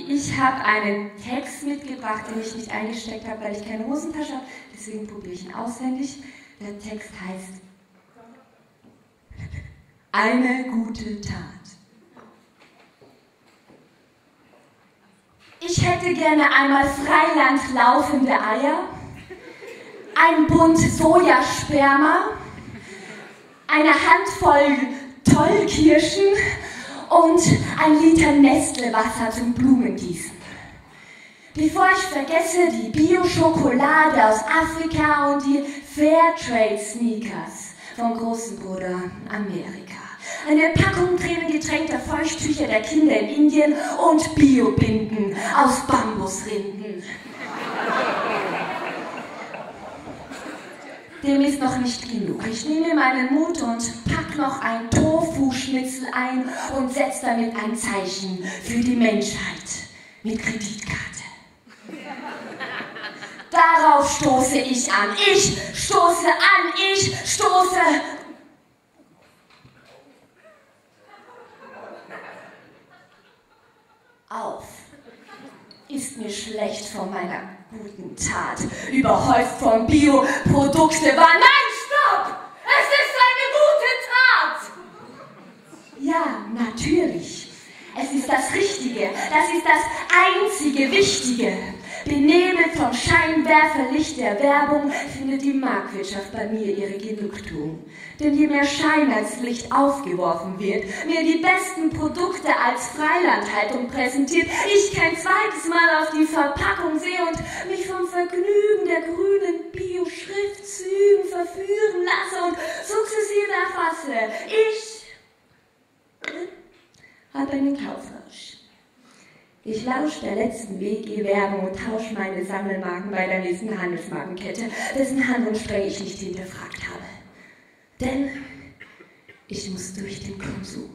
Ich habe einen Text mitgebracht, den ich nicht eingesteckt habe, weil ich keine Hosentasche habe. Deswegen probiere ich ihn auswendig. Der Text heißt Eine gute Tat. Ich hätte gerne einmal Freiland laufende Eier, ein Bund Sojasperma, eine Handvoll Tollkirschen und ein Liter Nestlewasser zum Blumengießen. Bevor ich vergesse, die Bio-Schokolade aus Afrika und die Fairtrade-Sneakers vom großen Bruder Amerika. Eine Packung tränengetränkter Feuchttücher der Kinder in Indien und Biobinden aus Bambusrinden. Dem ist noch nicht genug. Ich nehme meinen Mut und pack noch ein Tofu-Schnitzel ein und setze damit ein Zeichen für die Menschheit mit Kreditkarte. Darauf stoße ich an. Ich stoße an. Ich stoße auf. Ist mir schlecht von meiner guten Tat, überhäuft von Bioprodukte war. Nein, stopp! Es ist eine gute Tat! Ja, natürlich. Es ist das Richtige, das ist das einzige Wichtige. Benebelt vom Scheinwerferlicht der Werbung findet die Marktwirtschaft bei mir ihre Genugtuung. Denn je mehr Schein als Licht aufgeworfen wird, mir die besten Produkte als Freilandhaltung präsentiert, ich kein zweites Mal auf die Verpackung sehe und mich vom Vergnügen der grünen Bio-Schriftzügen verführen lasse und sukzessive erfasse. Ich habe einen Kaufrausch. Ich lausche der letzten WG-Werbung und tausche meine Sammelmarken bei der nächsten Handelsmarkenkette, dessen Handlungsstränge ich nicht hinterfragt habe. Denn ich muss durch den Konsum.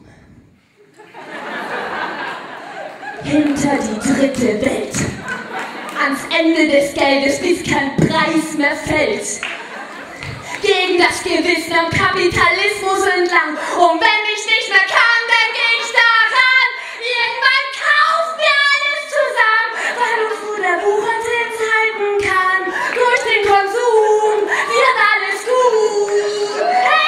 Hinter die dritte Welt. Ans Ende des Geldes, bis kein Preis mehr fällt. Gegen das Gewissen am Kapitalismus entlang. Und wenn ich nicht mehr kann, dann gehe ich daran. Irgendwann kauft mir alles zusammen, weil uns nur der Wucherzins halten kann. Durch den Konsum wird alles gut.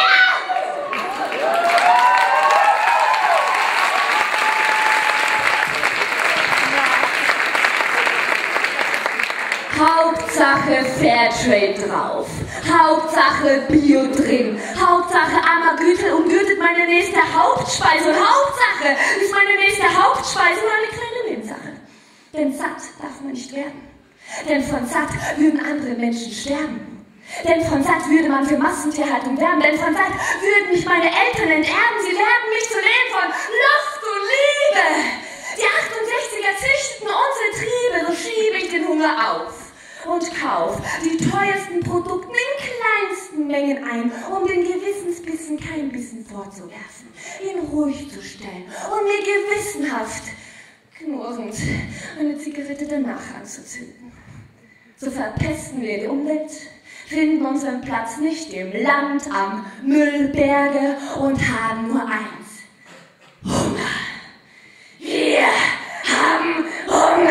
Hauptsache Fairtrade drauf. Hauptsache Bio drin. Hauptsache armer Gütel umgürtet meine nächste Hauptspeise. Und Hauptsache ist meine nächste Hauptspeise nur eine kleine Nebensache. Denn satt darf man nicht werden. Denn von satt würden andere Menschen sterben. Denn von satt würde man für Massentierhaltung werben. Denn von satt würden mich meine Eltern enterben. Sie lehrten mich zu leben von Luft und Liebe. Die 68er züchteten unsere Triebe, so schiebe ich den Hunger auf. Und kauf die teuersten Produkte in kleinsten Mengen ein, um den Gewissensbissen kein Bissen vorzuwerfen, ihn ruhig zu stellen und mir gewissenhaft, knurrend, eine Zigarette danach anzuzünden. So verpesten wir die Umwelt, finden unseren Platz nicht im Land am Müllberge und haben nur eins: Hunger. Wir haben Hunger.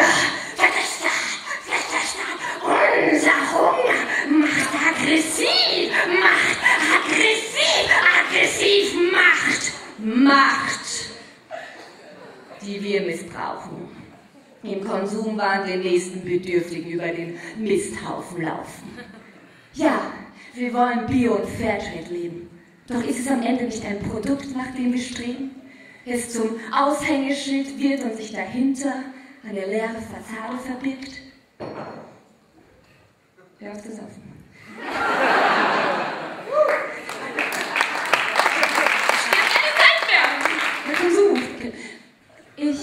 Unser Hunger macht aggressiv, Macht, die wir missbrauchen. Im Konsumwahn den nächsten Bedürftigen über den Misthaufen laufen. Ja, wir wollen Bio- und Fairtrade leben. Doch ist es am Ende nicht ein Produkt, nach dem wir streben? Es zum Aushängeschild wird und sich dahinter eine leere Fassade verbirgt? Hör auf zu saufen. Der Konsum. Ich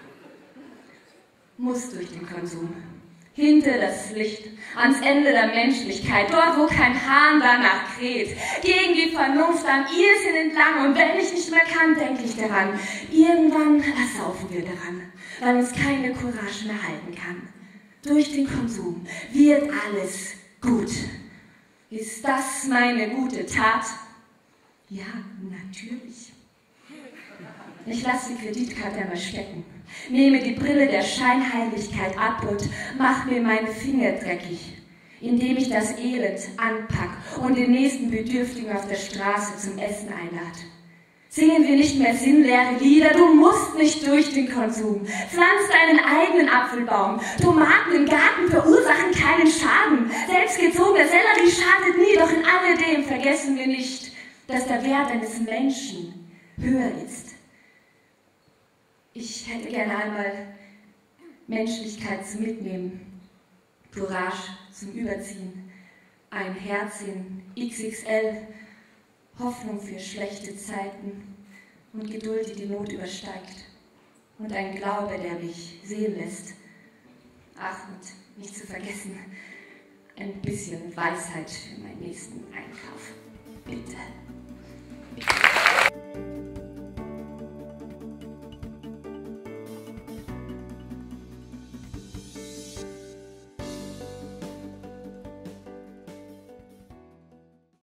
muss durch den Konsum. Hinter das Licht, ans Ende der Menschlichkeit, dort wo kein Hahn danach kräht, gegen die Vernunft am Irrsinn entlang. Und wenn ich nicht mehr kann, denke ich daran. Irgendwann ersaufen wir daran, weil uns keine Courage mehr halten kann. Durch den Konsum wird alles gut. Ist das meine gute Tat? Ja, natürlich. Ich lasse die Kreditkarte einmal stecken, nehme die Brille der Scheinheiligkeit ab und mach mir meine Finger dreckig, indem ich das Elend anpack und den nächsten Bedürftigen auf der Straße zum Essen einlade. Singen wir nicht mehr sinnleere Lieder, du musst nicht durch den Konsum. Pflanz deinen eigenen Apfelbaum. Tomaten im Garten verursachen keinen Schaden. Selbstgezogener Sellerie schadet nie, doch in alledem vergessen wir nicht, dass der Wert eines Menschen höher ist. Ich hätte gerne einmal Menschlichkeit zum Mitnehmen, Courage zum Überziehen, ein Herz in XXL, Hoffnung für schlechte Zeiten und Geduld, die die Not übersteigt. Und ein Glaube, der mich sehen lässt. Ach, und nicht zu vergessen, ein bisschen Weisheit für meinen nächsten Einkauf. Bitte. Bitte.